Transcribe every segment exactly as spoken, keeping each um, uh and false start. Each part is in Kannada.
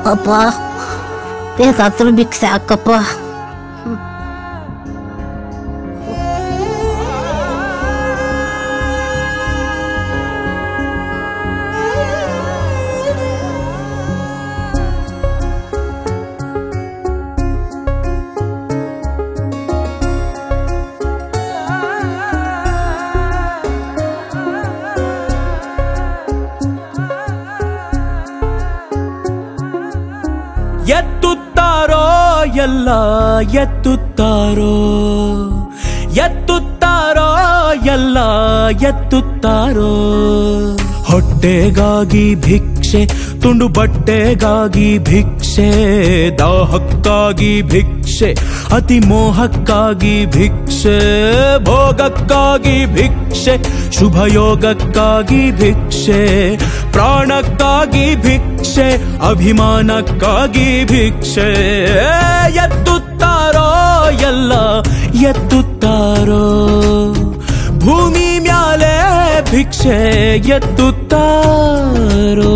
ಅಪ್ಪ ಬೇಕಾದ್ರೂ ಭಿಕ್ಷೆ ಹಾಕಪ್ಪ. ಎತ್ತುತ್ತಾರೋ ಎಲ್ಲ ಎತ್ತುತ್ತಾರೋ ಎತ್ತುತ್ತಾರೋ ಎಲ್ಲ ಎತ್ತುತ್ತಾರೋ. ಹೊಟ್ಟೆಗಾಗಿ ಭಿಕ್ಷೆ, ತುಂಡು ಬಟ್ಟೆಗಾಗಿ ಭಿಕ್ಷೆ, ದಾಹಕ್ಕಾಗಿ ಭಿಕ್ಷೆ, ಅತಿ ಮೋಹಕ್ಕಾಗಿ ಭಿಕ್ಷೆ, ಭೋಗಕ್ಕಾಗಿ ಭಿಕ್ಷೆ, ಶುಭಯೋಗಕ್ಕಾಗಿ ಭಿಕ್ಷೆ, ಪ್ರಾಣಕ್ಕಾಗಿ ಭಿಕ್ಷೆ, ಅಭಿಮಾನಕ್ಕಾಗಿ ಭಿಕ್ಷೆ. ಎತ್ತುತ್ತಾರೋ ಎಲ್ಲ ಎತ್ತುತ್ತಾರೋ. ಭೂಮಿ ಮ್ಯಾಲೆ ಭಿಕ್ಷೆ ಎತ್ತುತ್ತಾರೋ.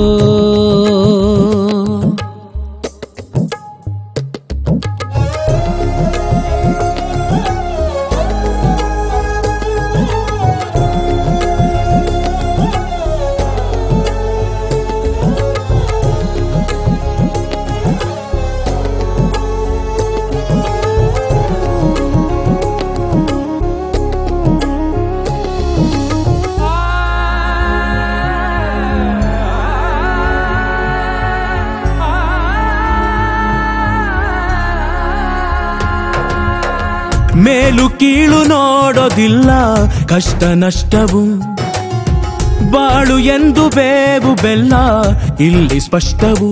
ಮೇಲು ಕೀಳು ನೋಡೋದಿಲ್ಲ, ಕಷ್ಟ ನಷ್ಟವು ಬಾಳು ಎಂದು ಬೇವು ಬೆಲ್ಲ ಇಲ್ಲಿ ಸ್ಪಷ್ಟವು.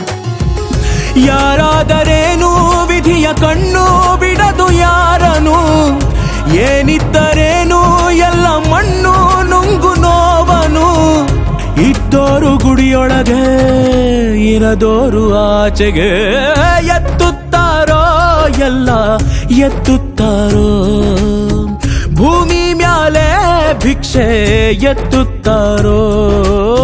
ಯಾರಾದರೇನು ವಿಧಿಯ ಕಣ್ಣು ಬಿಡದು ಯಾರನು, ಏನಿದ್ದರೇನು ಎಲ್ಲ ಮಣ್ಣು ನುಂಗು ನೋವನು. ಇದ್ದೋರು ಗುಡಿಯೊಳಗೆ ಇರದೋರು ಆಚೆಗೆ. ಎತ್ತುತ್ತಾರೋ ಎಲ್ಲ ಎತ್ತುತ್ತಾರೋ. ಭೂಮಿ ಮ್ಯಾಲೆ ಭಿಕ್ಷೆ ಎತ್ತುತ್ತಾರೋ.